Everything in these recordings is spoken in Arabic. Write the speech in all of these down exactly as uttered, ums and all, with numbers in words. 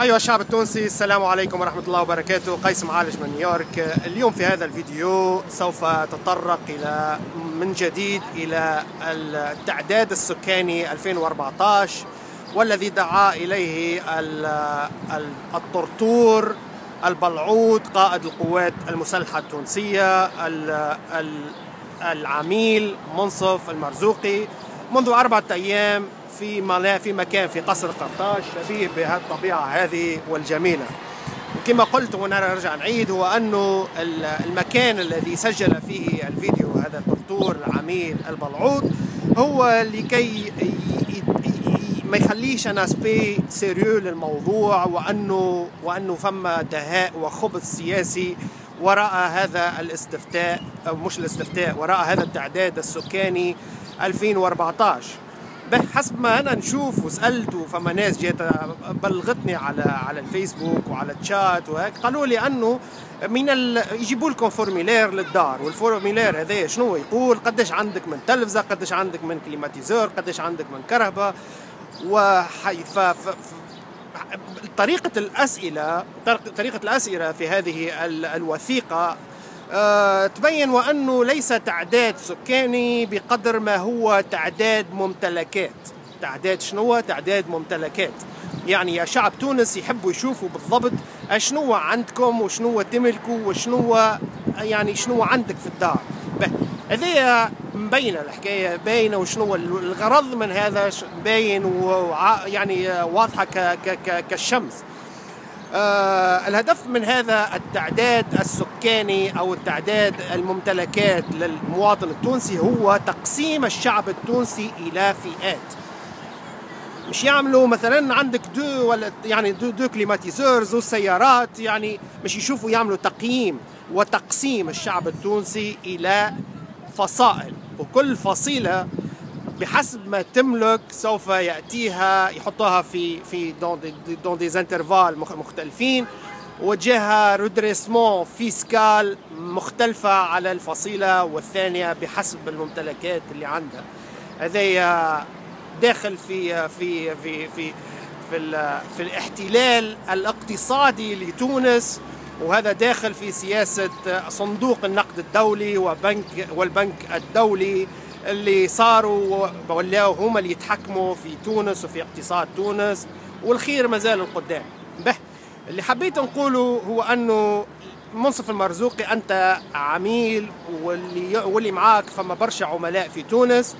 أيها الشعب التونسي، السلام عليكم ورحمة الله وبركاته. قيس معالج من نيويورك. اليوم في هذا الفيديو سوف أتطرق إلى من جديد إلى التعداد السكاني ألفين وأربعة عشر والذي دعا إليه الطرطور البلعوط قائد القوات المسلحة التونسية العميل منصف المرزوقي منذ أربعة أيام في في مكان في قصر قرطاج شبيه بهالطبيعة هذه والجميلة. وكما قلت ونرجع نعيد، هو أنه المكان الذي سجل فيه الفيديو هذا الطرطور العميل البلعوط هو لكي ما يخليش أنا سبي سيريو للموضوع، وأنه وأنه فما دهاء وخبث سياسي وراء هذا الاستفتاء، أو مش الاستفتاء، وراء هذا التعداد السكاني ألفين وأربعة عشر. بحسب ما انا نشوف وسالت، فما ناس جات بلغتني على على الفيسبوك وعلى الشات وهيك، قالوا لي انه من ال... يجيبوا لكم فورميلير للدار، والفورميلير هذا شنو يقول؟ قداش عندك من تلفزه، قداش عندك من كليماتيزور، قداش عندك من كهرباء. وحي ف... ف... ف... طريقه الاسئله طريقه الاسئله في هذه ال... الوثيقه أه تبين وأنه ليس تعداد سكاني بقدر ما هو تعداد ممتلكات. تعداد شنو؟ تعداد ممتلكات. يعني يا شعب تونس يحبوا يشوفوا بالضبط شنو عندكم وشنو تملكوا وشنو يعني شنو عندك في الدار. هذه مبينة الحكاية، باينة، وشنو الغرض من هذا باين ويعني واضحة كالشمس. آه الهدف من هذا التعداد السكاني أو التعداد الممتلكات للمواطن التونسي هو تقسيم الشعب التونسي إلى فئات. مش يعملوا مثلا عندك دو ولا يعني دو, دو كليماتيزورز وسيارات، يعني مش يشوفوا يعملوا تقييم وتقسيم الشعب التونسي إلى فصائل، وكل فصيلة بحسب ما تملك سوف يأتيها يحطها في في دون دي دون دي انترفال مختلفين، وجهها ريدريسمون فيسكال مختلفة على الفصيلة والثانية بحسب الممتلكات اللي عندها. هذا داخل في في في في في, في الاحتلال الاقتصادي لتونس، وهذا داخل في سياسة صندوق النقد الدولي وبنك والبنك الدولي اللي صاروا ولاوا هما اللي يتحكموا في تونس وفي اقتصاد تونس، والخير مازال القدام. به اللي حبيت نقوله هو انه منصف المرزوقي انت عميل، واللي واللي معاك فما برشا عملاء في تونس،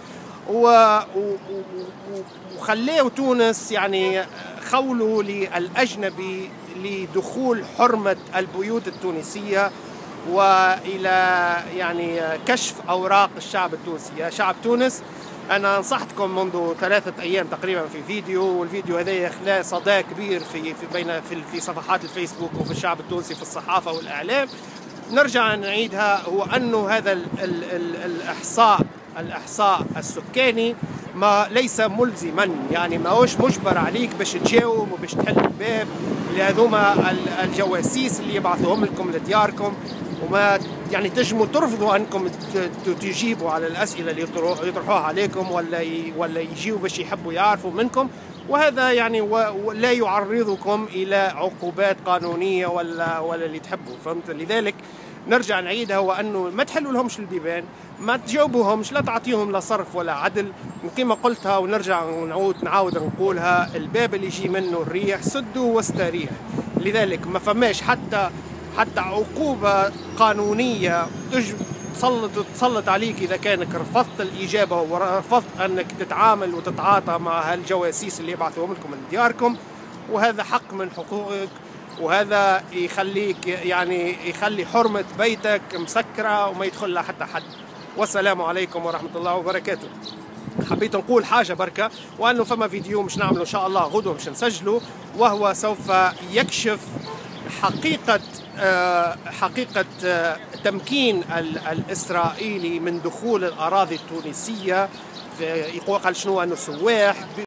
وخليوا تونس يعني خولوا للاجنبي لدخول حرمة البيوت التونسية وإلى يعني كشف أوراق الشعب التونسي. يا شعب تونس، أنا نصحتكم منذ ثلاثة أيام تقريبا في فيديو، والفيديو هذا يخلى صدى كبير في في بين في, في صفحات الفيسبوك وفي الشعب التونسي في الصحافة والإعلام. نرجع نعيدها، هو أنه هذا ال ال ال الإحصاء الإحصاء السكاني ما ليس ملزما، يعني ما هوش مجبر عليك باش تجاوب وباش تحل الباب لهذوما الجواسيس اللي يبعثوهم لكم لدياركم، وما يعني تجموا ترفضوا انكم تجيبوا على الاسئله اللي يطرحوها عليكم، ولا ولا يجيوا باش يحبوا يعرفوا منكم، وهذا يعني لا يعرضكم الى عقوبات قانونيه ولا ولا اللي تحبوا. فهمت؟ لذلك نرجع نعيدها، وانه ما تحلوا لهمش البيبان، ما تجاوبوهمش، لا تعطيهم لا صرف ولا عدل. كما قلتها ونرجع ونعود نعاود نقولها، الباب اللي يجي منه الريح سدوا واستريح. لذلك ما فماش حتى حتى عقوبة قانونية تسلط تسلط عليك إذا كانك رفضت الإجابة ورفضت أنك تتعامل وتتعاطى مع هالجواسيس اللي يبعثوهم لكم من دياركم، وهذا حق من حقوقك، وهذا يخليك يعني يخلي حرمة بيتك مسكرة وما يدخل لها حتى حد. والسلام عليكم ورحمة الله وبركاته. حبيت نقول حاجة بركة، وأنه فما فيديو مش نعمله إن شاء الله غدوة مش نسجله، وهو سوف يكشف حقيقة حقيقة تمكين الإسرائيلي من دخول الأراضي التونسية. يقول قال شنو أنه سواح